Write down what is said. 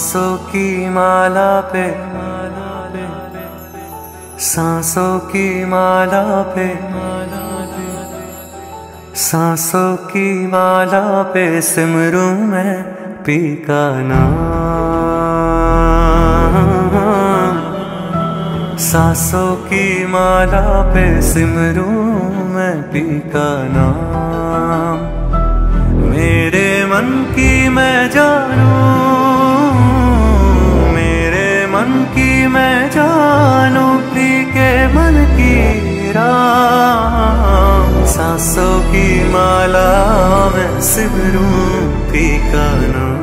सांसों की माला पे, सांसों की माला पे, सांसों की माला पे सिमरूं मैं पी का नाम। सांसों की माला पे सिमरूं मैं पी का नाम। मेरे मन की मैं जानूं, मेरे मन की मैं जानूं पी के मन की राम। सांसों की माला में सिमरूं पी का नाम।